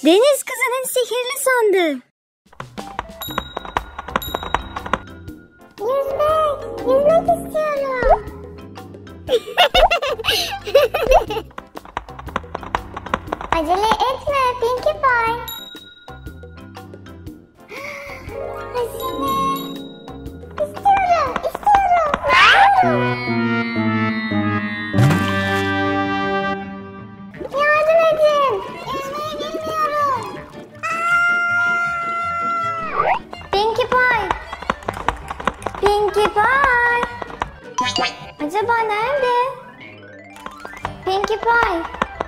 Deniz kızının sihirli sandığı. Yüzmek istiyorum. Acele etme Pinkie Pie. Hazine. İstiyorum. Yardım edin. Yüzmeyi bilmiyorum. Pinkie Pie. Acaba nerede? Pinkie Pie.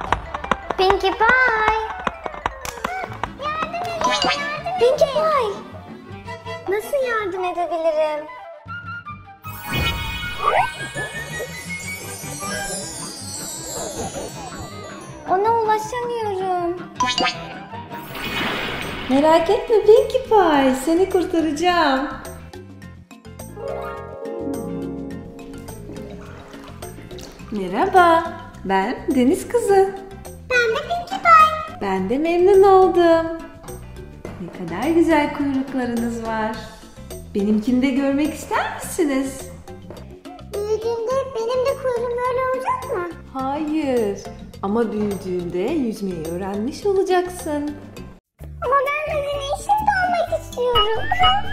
Yardım edin. Pinkie Pie. Nasıl yardım edebilirim? Ona ulaşamıyorum. Merak etme Pinkie Pie, seni kurtaracağım. Merhaba, ben Deniz kızı. Ben de Pinkie Pie. Ben de memnun oldum. Ne kadar güzel kuyruklarınız var. Benimkini de görmek ister misiniz? Büyüdüğümde benim de kuyruğum böyle olacak mı? Hayır, ama büyüdüğünde yüzmeyi öğrenmiş olacaksın. Ama ben hazine işinde olmak istiyorum.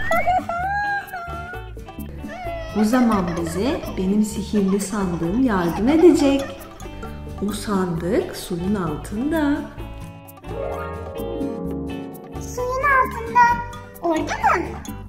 O zaman bize benim sihirli sandığım yardım edecek. O sandık suyun altında. Suyun altında. Orada mı?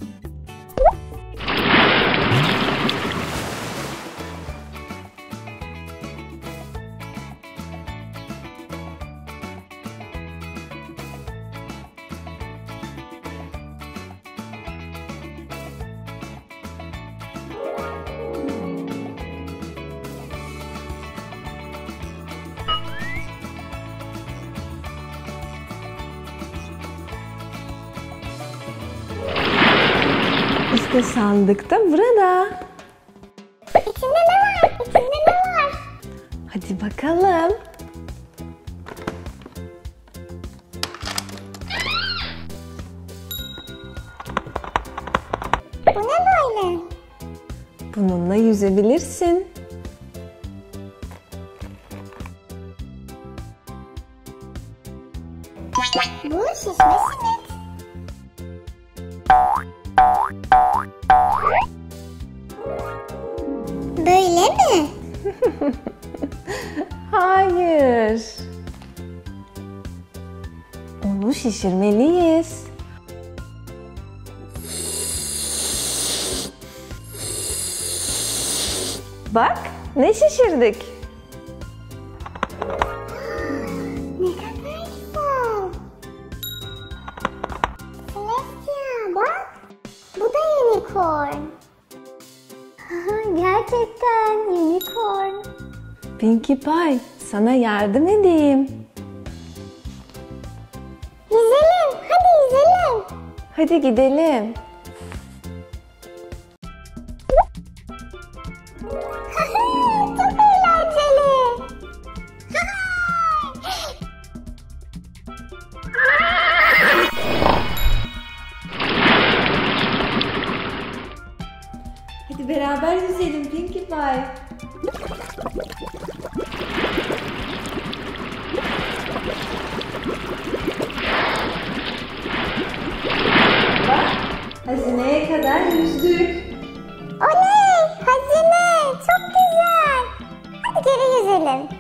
İşte sandık da burada. İçinde ne var? Hadi bakalım. Bu ne böyle? Bununla yüzebilirsin. Bu şişme simit. Böyle mi? Hayır. Onu şişirmeliyiz. Bak, ne şişirdik? Ne kadar güzel. Celestia bak. Bu da unicorn. Gerçekten unicorn. Pinkie Pie, sana yardım edeyim. Yüzelim. Hadi yüzelim. Hadi gidelim. Çok eğlenceli. Hadi beraber yüzelim Pinkie Pie. Bak, hazineye kadar yüzdük. Oley! Hazine! Çok güzel. Hadi geri yüzelim.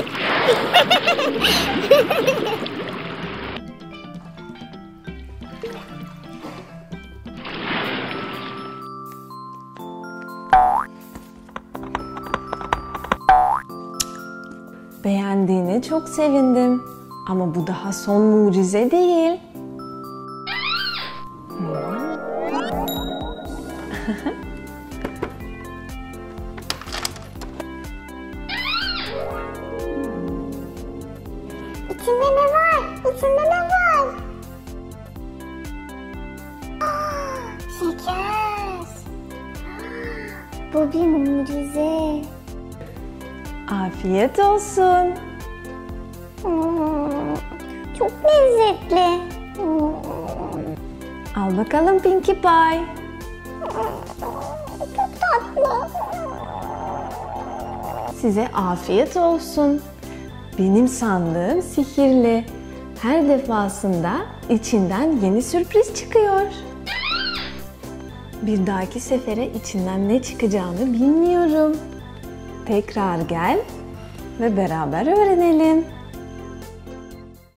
Beğendiğine çok sevindim. Ama bu daha son mucize değil. İçinde ne var? Şeker. Bu bir mucize. Afiyet olsun. çok lezzetli. Al bakalım Pinkie Pie. Çok tatlı. Size afiyet olsun. Benim sandığım sihirli. Her defasında içinden yeni sürpriz çıkıyor. Bir dahaki sefere içinden ne çıkacağını bilmiyorum. Tekrar gel ve beraber öğrenelim.